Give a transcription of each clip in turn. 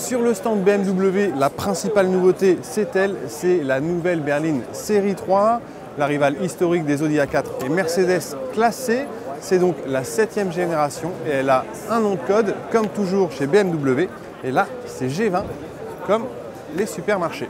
Sur le stand BMW, la principale nouveauté, c'est elle, c'est la nouvelle berline Série 3, la rivale historique des Audi A4 et Mercedes Classe C. C'est donc la 7e génération et elle a un nom de code, comme toujours chez BMW. Et là, c'est G20, comme les supermarchés.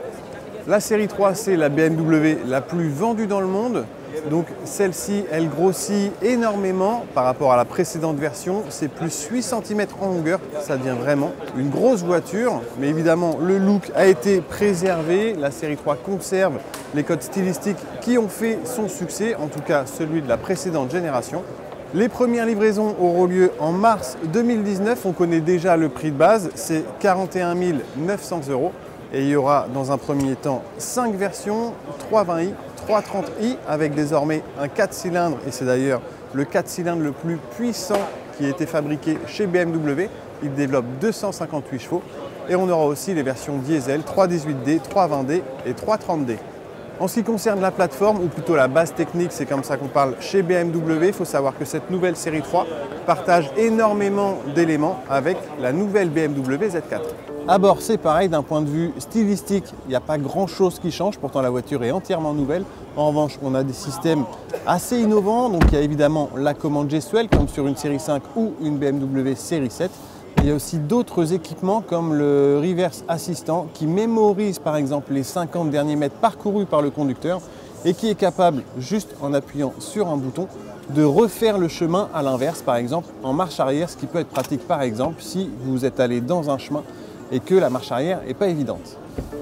La Série 3, c'est la BMW la plus vendue dans le monde. Donc celle-ci, elle grossit énormément par rapport à la précédente version. C'est plus 8 cm en longueur. Ça devient vraiment une grosse voiture. Mais évidemment, le look a été préservé. La Série 3 conserve les codes stylistiques qui ont fait son succès, en tout cas celui de la précédente génération. Les premières livraisons auront lieu en mars 2019. On connaît déjà le prix de base, c'est 41 900 €. Et il y aura dans un premier temps 5 versions, 320i, 330i avec désormais un 4 cylindres. Et c'est d'ailleurs le 4 cylindres le plus puissant qui a été fabriqué chez BMW. Il développe 258 chevaux. Et on aura aussi les versions diesel 318D, 320D et 330D. En ce qui concerne la plateforme, ou plutôt la base technique, c'est comme ça qu'on parle chez BMW, il faut savoir que cette nouvelle série 3 partage énormément d'éléments avec la nouvelle BMW Z4. À bord, c'est pareil d'un point de vue stylistique, il n'y a pas grand chose qui change, pourtant la voiture est entièrement nouvelle. En revanche, on a des systèmes assez innovants, donc il y a évidemment la commande gestuelle comme sur une série 5 ou une BMW série 7. Il y a aussi d'autres équipements comme le reverse assistant qui mémorise par exemple les 50 derniers mètres parcourus par le conducteur et qui est capable, juste en appuyant sur un bouton, de refaire le chemin à l'inverse, par exemple en marche arrière, ce qui peut être pratique par exemple si vous êtes allé dans un chemin et que la marche arrière n'est pas évidente.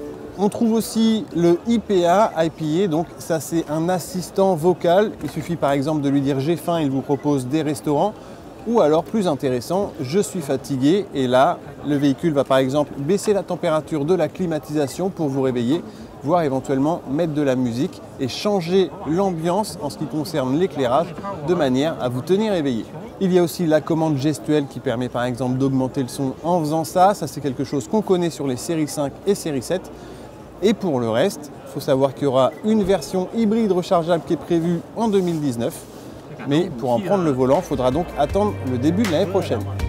On trouve aussi le IPA, donc ça c'est un assistant vocal. Il suffit par exemple de lui dire j'ai faim, il vous propose des restaurants. Ou alors plus intéressant, je suis fatigué et là le véhicule va par exemple baisser la température de la climatisation pour vous réveiller, voire éventuellement mettre de la musique et changer l'ambiance en ce qui concerne l'éclairage de manière à vous tenir éveillé. Il y a aussi la commande gestuelle qui permet par exemple d'augmenter le son en faisant ça. Ça c'est quelque chose qu'on connaît sur les séries 5 et série 7. Et pour le reste, il faut savoir qu'il y aura une version hybride rechargeable qui est prévue en 2019. Mais pour en prendre le volant, il faudra donc attendre le début de l'année prochaine.